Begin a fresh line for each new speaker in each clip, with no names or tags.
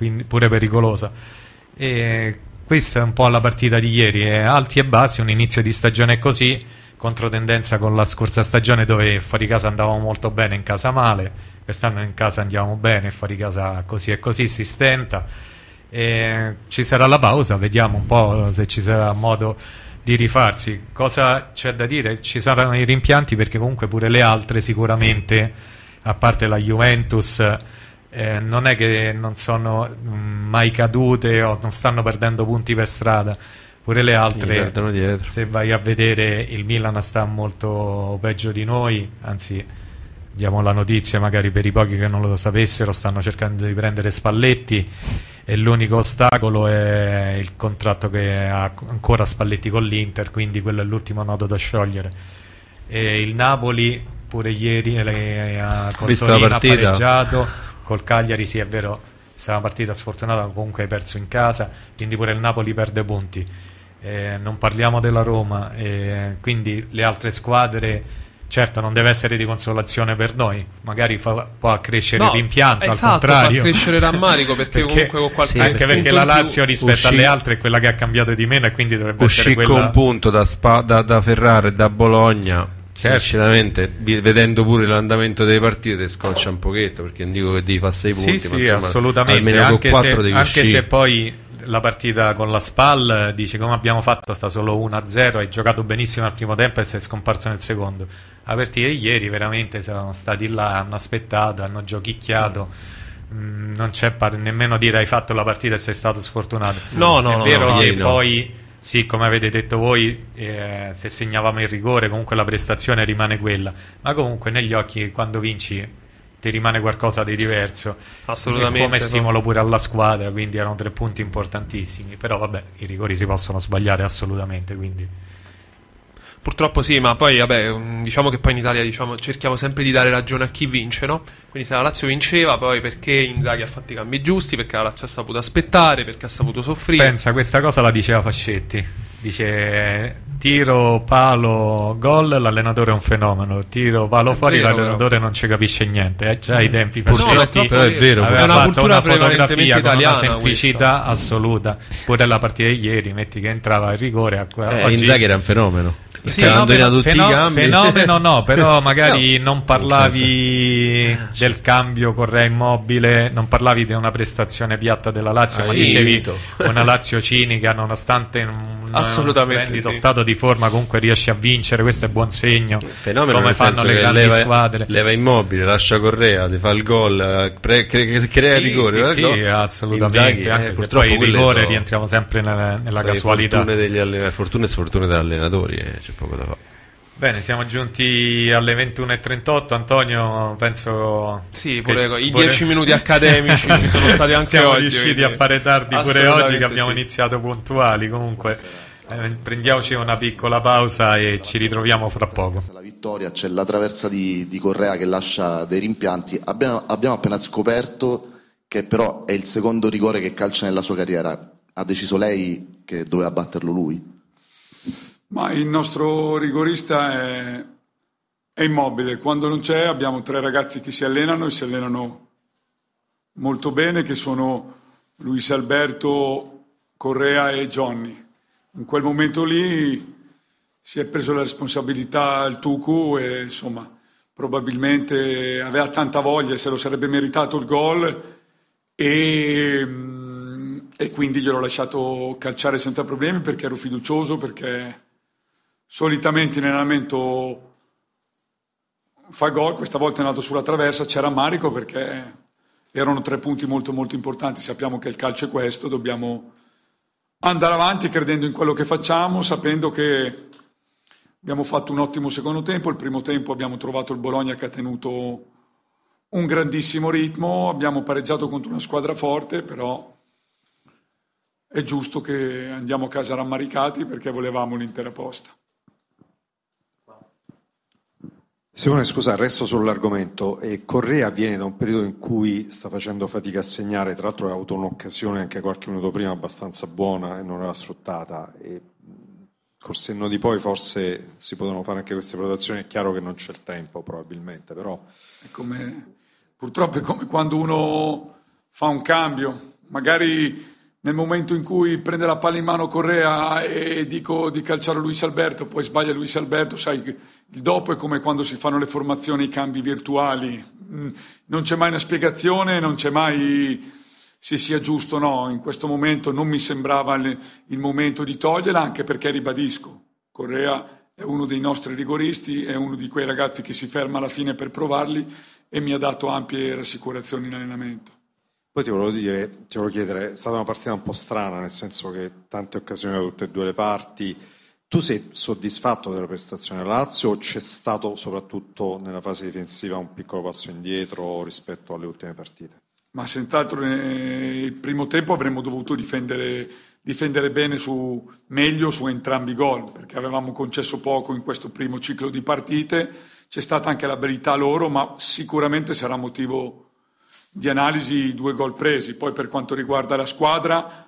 quindi pure pericolosa. E questa è un po' la partita di ieri, alti e bassi, un inizio di stagione così, controtendenza con la scorsa stagione dove fuori casa andavamo molto bene, in casa male. Quest'anno in casa andiamo bene, fuori casa così e così, si stenta. E ci sarà la pausa, vediamo un po' se ci sarà modo di rifarsi. Cosa c'è da dire? Ci saranno i rimpianti, perché comunque pure le altre sicuramente, a parte la Juventus, non è che non sono mai cadute o non stanno perdendo punti per strada. Pure le altre, se vai a vedere, il Milan sta molto peggio di noi, anzi diamo la notizia magari per i pochi che non lo sapessero, stanno cercando di prendere Spalletti e l'unico ostacolo è il contratto che ha ancora Spalletti con l'Inter, quindi quello è l'ultimo nodo da sciogliere. E il Napoli pure ieri col Torino ha pareggiato, col Cagliari sì è vero, è stata una partita sfortunata, comunque hai perso in casa, quindi pure il Napoli perde punti. Non parliamo della Roma, quindi le altre squadre. Certo, non deve essere di consolazione per noi, magari può accrescere il rimpianto,
esatto,
al contrario.
Fa crescere rammarico perché comunque con qualche
anche perché la Lazio rispetto alle altre è quella che ha cambiato di meno e quindi dovrebbe essere quella.
Con un punto da Ferrara e da Bologna, sinceramente, vedendo pure l'andamento delle partite, scoccia un pochetto, perché non dico che devi fare 6 punti, ma insomma,
assolutamente,
almeno con 4 devi
anche
uscire.
se poi la partita con la SPAL dice come abbiamo fatto, sta solo 1-0, hai giocato benissimo al primo tempo e sei scomparso nel secondo. La partita di ieri veramente sono stati là, hanno aspettato, hanno giochicchiato. Non c'è nemmeno dire hai fatto la partita e sei stato sfortunato. È vero che poi sì, come avete detto voi, se segnavamo il rigore comunque la prestazione rimane quella, ma comunque negli occhi quando vinci ti rimane qualcosa di diverso,
assolutamente,
come stimolo pure alla squadra, quindi erano 3 punti importantissimi. Però vabbè, i rigori si possono sbagliare assolutamente, quindi
purtroppo sì, ma poi vabbè, diciamo che poi in Italia cerchiamo sempre di dare ragione a chi vince, no? Quindi se la Lazio vinceva, poi perché Inzaghi ha fatto i cambi giusti, perché la Lazio ha saputo aspettare, perché ha saputo soffrire.
Pensa, questa cosa la diceva Fascetti, dice tiro, palo, gol, l'allenatore è un fenomeno, tiro, palo fuori, l'allenatore non ci capisce niente. Già ai tempi Fascetti
però è vero,
aveva
è una
fatto
cultura
una fotografia
prevalentemente
con
italiana,
una semplicità assoluta. Pure la partita di ieri, metti che entrava il rigore, oggi
Inzaghi era un fenomeno.
Sì, fenomeno no, però magari non parlavi del cambio Correa Immobile, non parlavi di una prestazione piatta della Lazio, ma dicevi una Lazio cinica, nonostante uno splendido stato di forma comunque riesce a vincere, questo è buon segno.
Il fenomeno
come fanno le grandi squadre,
leva Immobile, lascia Correa, ti fa il gol, crea il rigore.
Sì, assolutamente. Inzaghi, anche se poi il rigore rientriamo sempre nella casualità.
Fortune e sfortune degli allenatori, c'è poco da fare.
Bene, siamo giunti alle 21:38. Antonio, penso
pure i 10 minuti accademici ci sono stati anche
siamo
oggi.
riusciti a fare tardi pure oggi, che abbiamo iniziato puntuali. Comunque prendiamoci una piccola pausa e ci ritroviamo fra poco.
La vittoria, c'è la traversa di Correa che lascia dei rimpianti. Abbiamo appena scoperto che però è il secondo rigore che calcia nella sua carriera. Ha deciso lei che doveva batterlo lui?
Ma il nostro rigorista è Immobile. Quando non c'è abbiamo 3 ragazzi che si allenano e si allenano molto bene, che sono Luis Alberto, Correa e Johnny. In quel momento lì si è preso la responsabilità il Tucu e insomma probabilmente aveva tanta voglia, se lo sarebbe meritato il gol e quindi gliel'ho lasciato calciare senza problemi perché ero fiducioso, perché solitamente in allenamento fa gol, questa volta è andato sulla traversa, c'era rammarico perché erano 3 punti molto molto importanti. Sappiamo che il calcio è questo, dobbiamo andare avanti credendo in quello che facciamo, sapendo che abbiamo fatto un ottimo secondo tempo. Il primo tempo abbiamo trovato il Bologna che ha tenuto un grandissimo ritmo, abbiamo pareggiato contro una squadra forte, però è giusto che andiamo a casa rammaricati perché volevamo l'intera posta.
Simone, scusa, resto sull'argomento. Correa viene da un periodo in cui sta facendo fatica a segnare, tra l'altro ha avuto un'occasione anche qualche minuto prima abbastanza buona e non l'aveva sfruttata, e col senno di poi forse si potevano fare anche queste valutazioni. È chiaro che non c'è il tempo probabilmente, però
purtroppo è come quando uno fa un cambio, magari nel momento in cui prende la palla in mano Correa e dico di calciare Luis Alberto, poi sbaglia Luis Alberto, sai, il dopo è come quando si fanno le formazioni, i cambi virtuali, non c'è mai una spiegazione, non c'è mai se sia giusto o no. In questo momento non mi sembrava il momento di toglierla, anche perché, ribadisco, Correa è uno dei nostri rigoristi, è uno di quei ragazzi che si ferma alla fine per provarli e mi ha dato ampie rassicurazioni in allenamento.
Poi ti volevo chiedere, è stata una partita un po' strana, nel senso che tante occasioni da tutte e due le parti. Tu sei soddisfatto della prestazione della Lazio o c'è stato soprattutto nella fase difensiva un piccolo passo indietro rispetto alle ultime partite?
Ma senz'altro nel primo tempo avremmo dovuto difendere bene meglio su entrambi i gol, perché avevamo concesso poco in questo primo ciclo di partite. C'è stata anche l'abilità loro, ma sicuramente sarà motivo di analisi i 2 gol presi. Poi per quanto riguarda la squadra,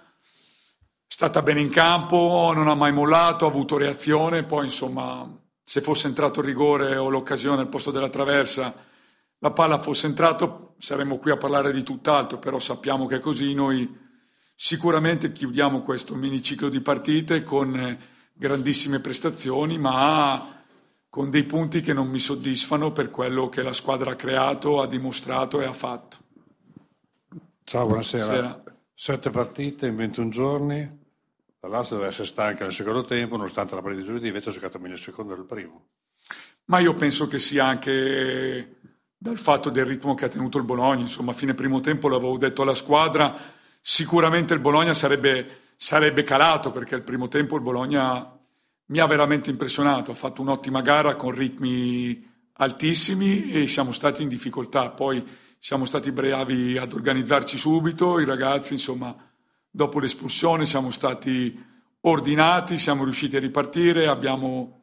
è stata bene in campo, non ha mai mollato, ha avuto reazione. Poi insomma, se fosse entrato il rigore o l'occasione al posto della traversa, la palla fosse entrato, saremmo qui a parlare di tutt'altro, però sappiamo che è così. Noi sicuramente chiudiamo questo miniciclo di partite con grandissime prestazioni, ma con dei punti che non mi soddisfano per quello che la squadra ha creato, ha dimostrato e ha fatto.
Ciao, buonasera. 7 partite in 21 giorni, la Lazio deve essere stanca nel secondo tempo, nonostante la partita di giovedì invece ha giocato meglio il secondo del primo.
Ma io penso che sia anche dal fatto del ritmo che ha tenuto il Bologna. Insomma, a fine primo tempo l'avevo detto alla squadra, sicuramente il Bologna sarebbe calato, perché il primo tempo il Bologna mi ha veramente impressionato, ha fatto un'ottima gara con ritmi altissimi e siamo stati in difficoltà. Poi siamo stati bravi ad organizzarci subito, i ragazzi, insomma, dopo l'espulsione siamo stati ordinati, siamo riusciti a ripartire, abbiamo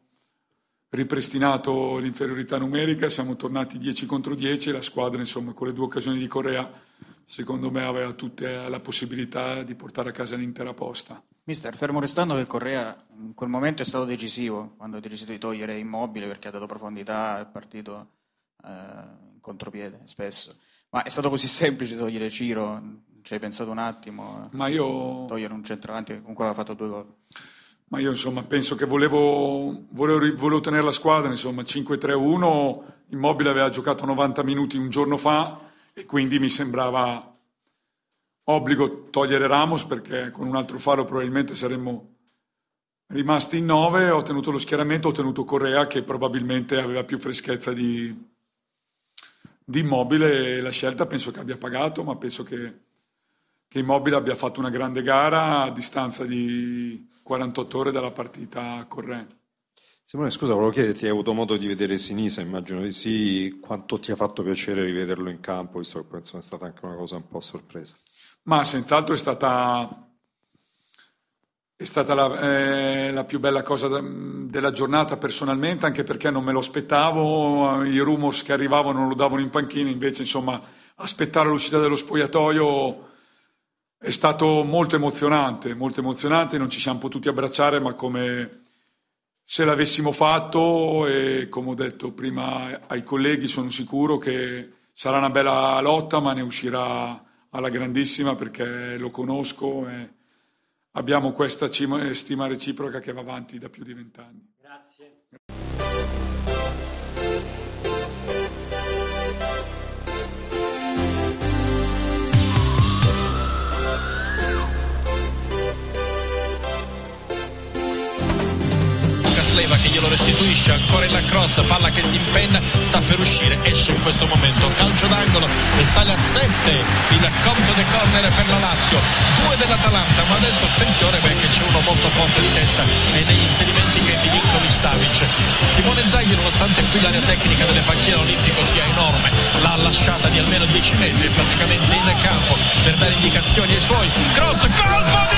ripristinato l'inferiorità numerica, siamo tornati 10 contro 10 e la squadra, insomma, con le 2 occasioni di Correa, secondo me aveva tutte la possibilità di portare a casa l'intera posta.
Mister, fermo restando che Correa in quel momento è stato decisivo, quando ha deciso di togliere Immobile perché ha dato profondità al partito in contropiede spesso. Ma è stato così semplice togliere Ciro? Ci hai pensato un attimo?
Ma io...
Togliere un centravanti che comunque aveva fatto 2 gol.
Ma io insomma penso che volevo tenere la squadra, insomma 5-3-1, Immobile aveva giocato 90 minuti un giorno fa e quindi mi sembrava obbligo togliere Ramos, perché con un altro fallo probabilmente saremmo rimasti in 9, ho tenuto lo schieramento, ho tenuto Correa che probabilmente aveva più freschezza di Immobile e la scelta penso che abbia pagato, ma penso che Immobile abbia fatto una grande gara a distanza di 48 ore dalla partita corrente.
Simone, scusa, volevo chiederti, hai avuto modo di vedere Sinisa, immagino di sì, quanto ti ha fatto piacere rivederlo in campo, visto che penso è stata anche una cosa un po' a sorpresa?
Ma senz'altro è stata la più bella cosa della giornata personalmente, anche perché non me lo aspettavo, i rumors che arrivavano non lo davano in panchina, invece insomma aspettare l'uscita dello spogliatoio è stato molto emozionante, non ci siamo potuti abbracciare, ma come se l'avessimo fatto, e come ho detto prima ai colleghi sono sicuro che sarà una bella lotta, ma ne uscirà alla grandissima perché lo conosco e abbiamo questa stima reciproca che va avanti da più di 20 anni.
Grazie.
Sleva che glielo restituisce, ancora in la cross, palla che si impenna, sta per uscire, esce in questo momento, calcio d'angolo e sale a 7 il conto dei corner per la Lazio, 2 dell'Atalanta, ma adesso attenzione perché c'è uno molto forte di testa e negli inserimenti che è Milinkovic Savic. Simone Inzaghi, nonostante qui l'area tecnica delle panchine olimpico sia enorme, l'ha lasciata di almeno 10 metri praticamente in campo per dare indicazioni ai suoi, cross, gol!